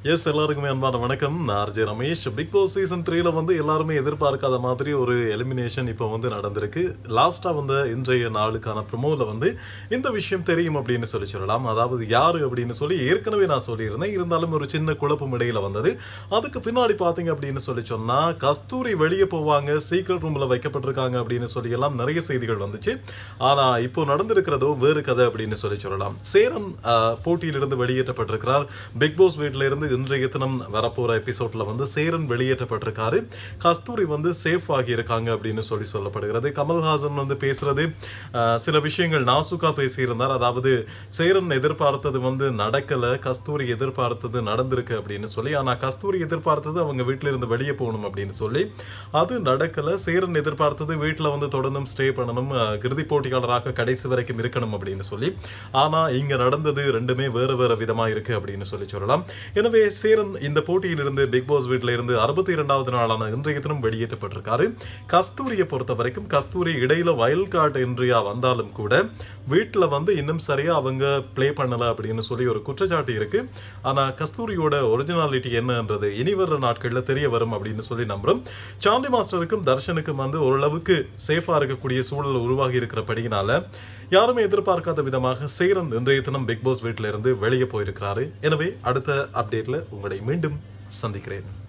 S எல்லாருக்குமே அன்பான வணக்கம். நான் RJ Ramesh. Bigg Boss season 3ல வந்து எல்லாருமே எதிர்பார்க்காத மாதிரி ஒரு எலிமினேஷன் இப்போ வந்து நடந்திருக்கு. லாஸ்ட்டாக வந்து இன்றைய நாளுக்கான ப்ரொமோவில் வந்து இந்த விஷயம் தெரியும் அப்படின்னு சொல்லலாம். அதாவது யாரு அப்படின்னு சொல்லி ஏற்கனவே நான் சொல்லியிருந்தேன். இருந்தாலும் ஒரு சின்ன குழப்பம் இடையில வந்தது. அதுக்கு பின்னாடி பார்த்தீங்க அப்படின்னு சொல்லி சொன்னால் கஸ்தூரி வெளியே போவாங்க, சீக்ரெட் ரூமில் வைக்கப்பட்டிருக்காங்க அப்படின்னு சொல்லி எல்லாம் நிறைய செய்திகள் வந்துச்சு. ஆனால் இப்போ நடந்திருக்கிறதோ வேறு கதை அப்படின்னு சொல்லலாம். சேரன் போட்டியிலிருந்து வெளியேற்றப்பட்டிருக்கிறார். பிக் பாஸ் வீட்டில இருந்து இன்றைய தினம் வரப்போற எபிசோட்ல வந்து சேரன் வெளியேற்றப்பட்டிருக்காரு. கஸ்தூரி வந்து சேஃப் ஆகி இருக்காங்க அப்படின்னு சொல்லப்படுகிறது. கமல்ஹாசன் வந்து பேசுறது சில விஷயங்கள் நாசுக்கா பேசியிருந்தார். அதாவது சேரன் எதிர்பார்த்தது வந்து நடக்கல, கஸ்தூரி எதிர்பார்த்தது நடந்திருக்கு அப்படின்னு சொல்லி. ஆனா கஸ்தூரி எதிர்பார்த்தது அவங்க வீட்டில இருந்து வெளியே போகணும் அப்படின்னு சொல்லி அது நடக்கல. சேரன் எதிர்பார்த்தது வீட்டில் வந்து தொடர்ந்தும் ஸ்டே பண்ணணும், இறுதி போட்டியாளராக கடைசி வரைக்கும் இருக்கணும் அப்படின்னு சொல்லி. ஆனா இங்க நடந்தது ரெண்டுமே வேறு வேறு விதமா இருக்கு அப்படின்னு சொல்லலாம். எனவே சேரன் இந்த போட்டியிலிருந்து பிக் பாஸ் வீட்டில இருந்து 62வது நாளான இன்றைய தினம் வெளியேற்றப்பட்டிருக்காரு. கஸ்தூரியை பொறுத்த வரைக்கும் கஸ்தூரி இடையில வயல் கார்டு இன்றையா வந்தாலும் கூட வீட்டில் வந்து இன்னும் சரியா அவங்க பிளே பண்ணல அப்படின்னு சொல்லி ஒரு குற்றச்சாட்டு இருக்கு. ஆனா கஸ்தூரியோட ஒரிஜினாலிட்டி என்னன்றது இனி வர்ற நாட்கள்ல தெரிய வரும் அப்படின்னு சொல்லி நம்புறோம். சாண்டி மாஸ்டருக்கும் தர்ஷனுக்கும் வந்து ஓரளவுக்கு சேஃபா இருக்கக்கூடிய சூழல் உருவாகி இருக்கிறபடியினால யாருமே எதிர்பார்க்காத விதமாக சேரன் இன்றைய தினம் பிக் பாஸ் வீட்டில இருந்து வெளியே போயிருக்கிறாரு. எனவே அடுத்த அப்டேட்ல உங்களை மீண்டும் சந்திக்கிறேன்.